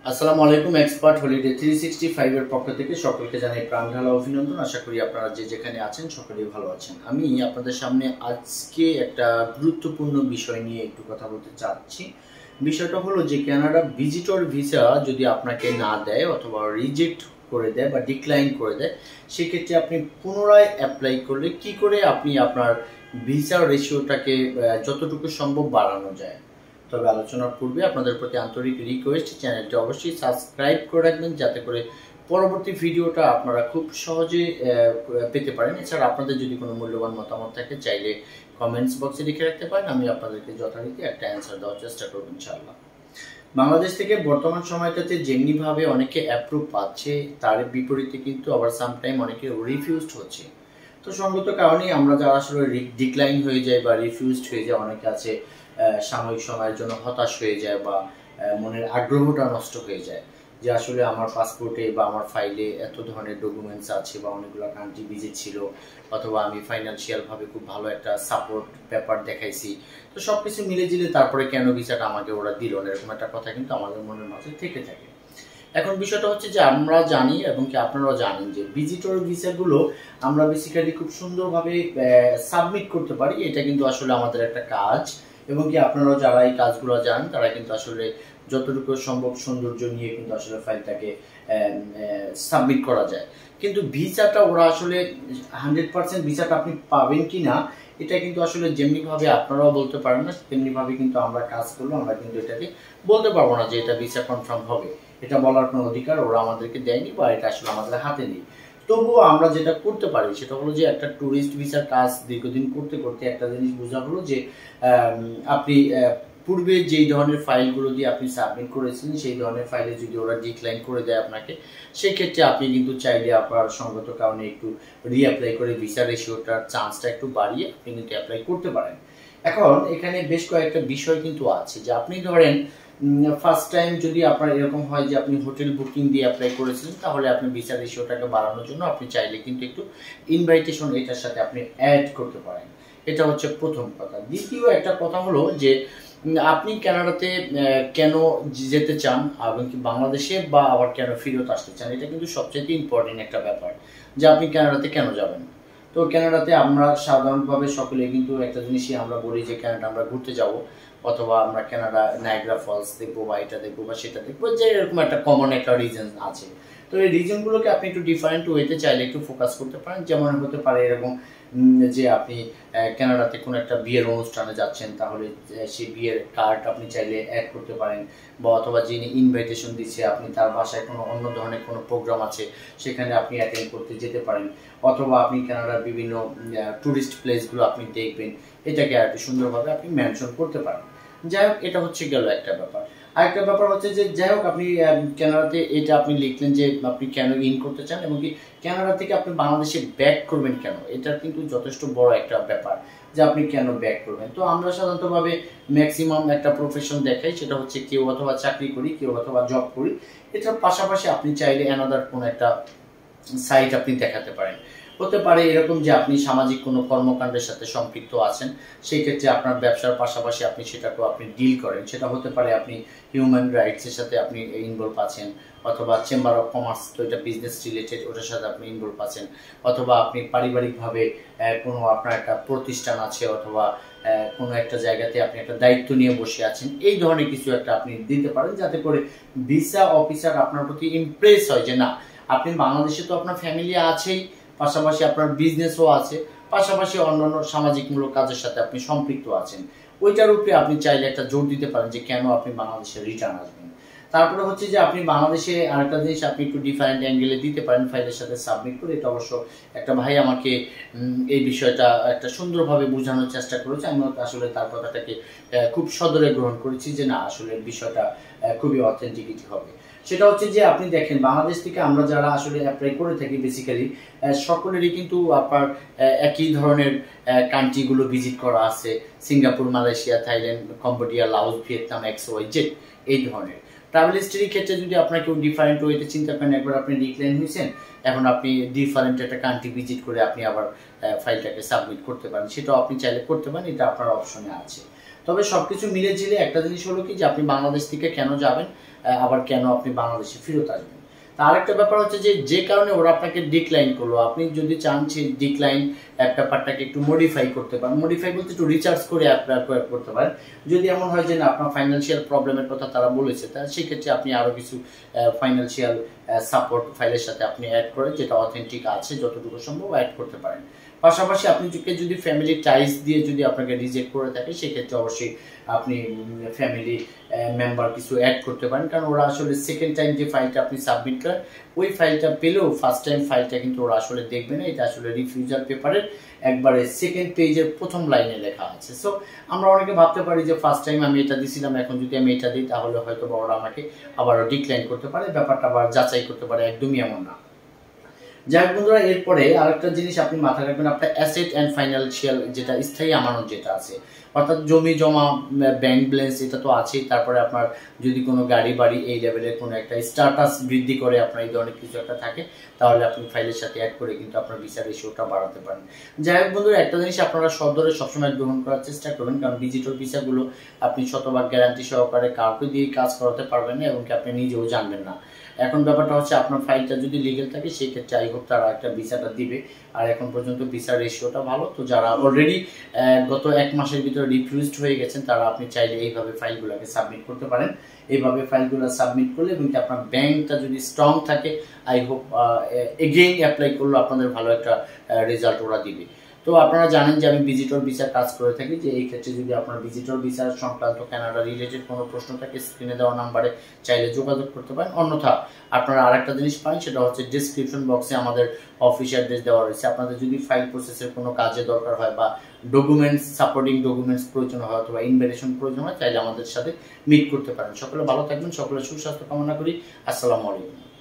আসসালামু আলাইকুম। Expert holiday 365 এর পক্ষ থেকে সকলকে জানাই প্রাণ ঢালা অভিনন্দন। আশা করি আপনারা যে যেখানে আছেন সকলেই ভালো আছেন। আমি আপনাদের সামনে আজকে একটা গুরুত্বপূর্ণ বিষয় নিয়ে একটু কথা বলতে চাচ্ছি। বিষয়টা হলো যে কানাডা ভিজিটর ভিসা যদি আপনাকে না দেয় অথবা রিজেক্ট করে দেয় বা ডিক্লাইন করে দেয়, সেক্ষেত্রে আপনি পুনরায় অ্যাপ্লাই করলে কি করে আপনি আপনার ভিসার রেশিওটাকে যতটুকু সম্ভব বাড়ানো যায়। তবে আলোচনার পূর্বে আপনাদের প্রতি আন্তরিক রিকোয়েস্ট, চ্যানেলটি অবশ্যই সাবস্ক্রাইব করে রাখবেন যাতে করে পরবর্তী ভিডিওটা আপনারা খুব সহজে পেতে পারেন। এছাড়া আপনাদের যদি কোনো মূল্যবান মতামত থাকে চাইলে কমেন্টস বক্সে লিখে রাখতে পারেন, আমি আপনাদেরকে যথারীতি একটা অ্যান্সার দেওয়ার চেষ্টা করব ইনশাআল্লাহ। বাংলাদেশ থেকে বর্তমান সময়টাতে যেমনিভাবে অনেকে অ্যাপ্রুভ পাচ্ছে, তার বিপরীতে কিন্তু আবার সামটাইম অনেকে রিফিউজড হচ্ছে। তো সঙ্গত কারণেই আমরা যারা আসলে ডিক্লাইন হয়ে যায় বা রিফিউজড হয়ে যায়, অনেকে আছে সাময়িক সময়ের জন্য হতাশ হয়ে যায় বা মনের আগ্রহটা নষ্ট হয়ে যায় যে আসলে আমার পাসপোর্টে বা আমার ফাইলে এত ধরনের ডকুমেন্টস আছে বা অনেকগুলো কান্ট্রি ভিজিট ছিল, অথবা আমি ফাইন্যান্সিয়ালভাবে খুব ভালো একটা সাপোর্ট পেপার দেখাইছি, তো সব কিছু মিলে জিলে তারপরে কেন ভিসাটা আমাকে ওরা দিল না, এরকম একটা কথা কিন্তু আমাদের মনের মাঝে থেকে থাকে। এখন বিষয়টা হচ্ছে যে আমরা জানি এবং কি আপনারাও জানেন যে ভিজিটর ভিসাগুলো আমরা বেসিক্যালি খুব সুন্দরভাবে সাবমিট করতে পারি। এটা কিন্তু আসলে আমাদের একটা কাজ, এবং কি আপনারাও যারা এই কাজগুলো জানেন তারা কিন্তু আসলে যতটুকু সম্ভব সৌন্দর্য নিয়ে কিন্তু আসলে ফাইলটাকে সাবমিট করা যায়। কিন্তু ভিসাটা ওরা আসলে 100% ভিসাটা আপনি পাবেন কি না, এটা কিন্তু আসলে যেমনিভাবে আপনারাও বলতে পারেন না, তেমনিভাবে কিন্তু আমরা কাজ করলে আমরা কিন্তু এটাকে বলতে পারবো না যে এটা ভিসা কনফার্ম হবে। এটা বলার কোনো অধিকার ওরা আমাদেরকে দেয়নি বা এটা আসলে আমাদের হাতে নেই। তবুও আমরা যেটা করতে পারি সেটা হলো যে একটা ট্যুরিস্ট ভিসার কাজ দীর্ঘদিন করতে করতে একটা জিনিস বোঝা হলো যে আপনি পূর্বে যেই ধরনের ফাইলগুলো দিয়ে আপনি সাবমিট করেছিলেন সেই ধরনের ফাইলে যদি ওরা ডিক্লাইন করে দেয় আপনাকে, সেক্ষেত্রে আপনি কিন্তু চাইলে আপনার সঙ্গত কারণে একটু রিঅ্যাপ্লাই করে ভিসা রেশিওটার চান্সটা একটু বাড়িয়ে আপনি কিন্তু অ্যাপ্লাই করতে পারেন। এখন এখানে বেশ কয়েকটা বিষয় কিন্তু আছে যে আপনি ধরেন ফার্স্ট টাইম যদি আপনার এরকম হয় যে আপনি হোটেল বুকিং দিয়ে অ্যাপ্লাই করেছিলেন, তাহলে আপনি ভিসা রেশিওটাকে বাড়ানোর জন্য আপনি চাইলে কিন্তু একটু ইনভাইটেশন এটার সাথে আপনি অ্যাড করতে পারেন। এটা হচ্ছে প্রথম কথা। দ্বিতীয় একটা কথা হলো যে আপনি কানাডাতে কেন যেতে চান এবং কি বাংলাদেশে বা আবার কেন ফেরত আসতে চান, এটা কিন্তু সবচেয়ে ইম্পর্টেন্ট একটা ব্যাপার যে আপনি কানাডাতে কেন যাবেন। তো কানাডাতে আমরা সাধারণভাবে সকলে কিন্তু একটা জিনিসই আমরা বলি যে কানাডা আমরা ঘুরতে যাব, অথবা আমরা কানাডা নায়াগ্রা ফলস দেখবো বা এটা দেখবো বা সেটা দেখবো, যে এরকম একটা কমন একটা রিজন আছে। তো এই রিজনগুলোকে আপনি একটু ডিফারেন্ট ওয়েতে চাইলে একটু ফোকাস করতে পারেন। যেমন হতে পারে এরকম যে আপনি কানাডাতে কোনো একটা বিয়ের অনুষ্ঠানে যাচ্ছেন, তাহলে সেই বিয়ের কার্ড আপনি চাইলে অ্যাড করতে পারেন, বা অথবা যিনি ইনভাইটেশন দিচ্ছে আপনি তার বাসায় কোনো অন্য ধরনের কোনো প্রোগ্রাম আছে সেখানে আপনি অ্যাটেন্ড করতে যেতে পারেন, অথবা আপনি কানাডার বিভিন্ন ট্যুরিস্ট প্লেসগুলো আপনি দেখবেন, এটাকে আর কি সুন্দরভাবে আপনি মেনশন করতে পারেন। যাই হোক, এটা হচ্ছে গেল একটা ব্যাপার। আরেকটা ব্যাপার হচ্ছে যে যাই হোক আপনি কানাডাতে এটা আপনি লিখলেন যে আপনি কেন ইন করতে চান এবং কি কানাডা থেকে আপনি বাংলাদেশে ব্যাক করবেন কেন, এটা কিন্তু যথেষ্ট বড় একটা ব্যাপার যে আপনি কেন ব্যাক করবেন। তো আমরা সাধারণতভাবে ম্যাক্সিমাম একটা প্রফেশন দেখাই, সেটা হচ্ছে কেউ অথবা চাকরি করি, কেউ অথবা জব করি। এটার পাশাপাশি আপনি চাইলে অ্যানাদার কোনো একটা সাইট আপনি দেখাতে পারেন। হতে পারে এরকম যে আপনি সামাজিক কোনো কর্মকাণ্ডের সাথে সম্পৃক্ত আছেন, সেই ক্ষেত্রে আপনার ব্যবসার পাশাপাশি আপনি সেটাকেও আপনি ডিল করেন। সেটা হতে পারে আপনি হিউম্যান রাইটসের সাথে আপনি ইনভলভ আছেন, অথবা চেম্বার অফ কমার্স, তো এটা বিজনেস রিলেটেড, ওটার সাথে আপনি ইনভলভ আছেন, অথবা আপনি পারিবারিকভাবে কোনো আপনার একটা প্রতিষ্ঠান আছে, অথবা কোনো একটা জায়গাতে আপনি একটা দায়িত্ব নিয়ে বসে আছেন। এই ধরনের কিছু একটা আপনি দিতে পারেন যাতে করে ভিসা অফিসার আপনার প্রতি ইমপ্রেস হয় যে না, আপনি বাংলাদেশে তো আপনার ফ্যামিলি আছেই, পাশাপাশি আপনার বিজনেসও আছে, পাশাপাশি অন্যান্য সামাজিকমূলক কাজের সাথে আপনি সম্পৃক্ত আছেন। ওইটার উপরে আপনি চাইলে একটা জোর দিতে পারেন যে কেন আপনি বাংলাদেশে রিটার্ন আসবেন। তারপরে হচ্ছে যে আপনি বাংলাদেশে আরেকটা জিনিস আপনি একটু ডিফারেন্ট অ্যাঙ্গেলে দিতে পারেন ফাইলের সাথে সাবমিট করে। এটা অবশ্য একটা ভাই আমাকে এই বিষয়টা একটা সুন্দরভাবে বোঝানোর চেষ্টা করেছে, আমি আসলে তার কথাটাকে খুব সদরে গ্রহণ করেছি যে না, আসলে বিষয়টা খুবই অথেন্টিকিটি হবে। সেটা হচ্ছে যে আপনি দেখেন বাংলাদেশ থেকে আমরা যারা আসলে অ্যাপ্লাই করে থাকি বেসিক্যালি সকলেরই কিন্তু আপনার একই ধরনের কান্ট্রিগুলো ভিজিট করা আছে, Singapore, Malaysia, Thailand, Cambodia, Laos, Vietnam, XYZ এই ধরনের। ট্রাভেল হিস্ট্রির ক্ষেত্রে যদি আপনার কেউ ডিফারেন্ট ওয়েতে চিন্তা করেন, একবার আপনি ডিক্লাইন হয়েছেন, এখন আপনি ডিফারেন্ট একটা কান্ট্রি ভিজিট করে আপনি আবার ফাইলটাকে সাবমিট করতে পারেন, সেটাও আপনি চাইলে করতে পারেন, এটা আপনার অপশনে আছে। তবে সবকিছু মিলে ঝিলে একটা জিনিস হলো কি যে আপনি বাংলাদেশ থেকে কেন যাবেন, আবার কেন আপনি বাংলাদেশে ফেরত আসবেন। আরেকটা ব্যাপার হচ্ছে যে কারণে ওরা আপনাকে ডিক্লাইন করলো, আপনি যদি চান সেই ডিক্লাইন ব্যাপারটাকে একটু মডিফাই করতে পারেন, মডিফাই বলতে একটু রিচার্জ করে অ্যাপ্লাই করতে পারেন। যদি এমন হয় যে না আপনার ফাইন্যান্সিয়াল প্রবলেমের কথা তারা বলেছে, তা সেক্ষেত্রে আপনি আরও কিছু ফাইন্যান্সিয়াল সাপোর্ট ফাইলের সাথে আপনি অ্যাড করে, যেটা অথেন্টিক আছে যতটুকু সম্ভব অ্যাড করতে পারেন। পাশাপাশি আপনি যদি ফ্যামিলি টাইস দিয়ে যদি আপনাকে রিজেক্ট করে থাকে, সেক্ষেত্রে অবশ্যই আপনি ফ্যামিলি মেম্বার কিছু অ্যাড করতে পারেন, কারণ ওরা আসলে সেকেন্ড টাইম যে ফাইলটা আপনি সাবমিট করেন ওই ফাইলটা পেলেও ফার্স্ট টাইম ফাইলটা কিন্তু ওরা আসলে দেখবে না। এটা আসলে রিফিউজাল পেপারের একবারে সেকেন্ড পেজের প্রথম লাইনে লেখা আছে। সো আমরা অনেকে ভাবতে পারি যে ফার্স্ট টাইম আমি এটা দিছিলাম, এখন যদি আমি এটা দিই তাহলে হয়তো বা ওরা আমাকে আবারও ডিক্লাইন করতে পারে, ব্যাপারটা আবার যাচাই করতে পারে, একদমই এমন না। যাই হোক বন্ধুরা, এরপরে আরেকটা জিনিস আপনি মাথায় রাখবেন, আপনার অ্যাসেট অ্যান্ড ফাইন্যান্সিয়াল যেটা স্থায়ী আমানত যেটা আছে, অর্থাৎ জমি জমা, ব্যাংক ব্যালেন্স, এটা তো আছেই। তারপরে আপনার যদি কোনো গাড়ি বাড়ি এই লেভেলের কোনো একটা স্ট্যাটাস বৃদ্ধি করে আপনার এই ধরনের কিছু একটা থাকে, তাহলে আপনি ফাইলের সাথে অ্যাড করে কিন্তু আপনার ভিসা রেশিওটা বাড়াতে পারেন। যাই হোক বন্ধুরা, একটা জিনিস আপনারা সদরে সবসময় গ্রহণ করার চেষ্টা করবেন, কারণ ডিজিটাল ভিসাগুলো আপনি শতভাগ গ্যারান্টি সহকারে কাউকে দিয়ে কাজ করাতে পারবেন না এবং কি আপনি নিজেও জানবেন না। এখন ব্যাপারটা হচ্ছে আপনার ফাইলটা যদি লিগেল থাকে সেক্ষেত্রে আই হোপ তারা একটা ভিসাটা দিবে। আর এখন পর্যন্ত ভিসা রেশিওটা ভালো, তো যারা অলরেডি গত 1 মাসের ভিতরে রিফিউজড হয়ে গেছেন তারা আপনি চাইলে এইভাবে ফাইলগুলোকে সাবমিট করতে পারেন। এইভাবে ফাইলগুলো সাবমিট করলে এবং আপনার ব্যাংকটা যদি স্ট্রং থাকে, আই হোপ এগেইন অ্যাপ্লাই করলে আপনাদের ভালো একটা রেজাল্ট ওরা দিবে। তো আপনারা জানেন যে আমি ভিজিটর ভিসার কাজ করে থাকি, যে এই ক্ষেত্রে যদি আপনার ভিজিটর ভিসা সংক্রান্ত কানাডা রিলেটেড কোনো প্রশ্ন থাকে স্ক্রিনে দেওয়া নাম্বারে চাইলে যোগাযোগ করতে পারেন। অন্যথা আপনারা আরেকটা জিনিস পান, সেটা হচ্ছে ডিসক্রিপশন বক্সে আমাদের অফিস অ্যাড্রেস দেওয়া রয়েছে। আপনাদের যদি ফাইল প্রসেসের কোনো কাজে দরকার হয় বা ডকুমেন্টস, সাপোর্টিং ডকুমেন্টস প্রয়োজন হয় অথবা ইনভিটেশন প্রয়োজন হয়, চাইলে আমাদের সাথে মিট করতে পারেন। সকলে ভালো থাকবেন, সকলে সুস্বাস্থ্য কামনা করি। আসসালামু আলাইকুম।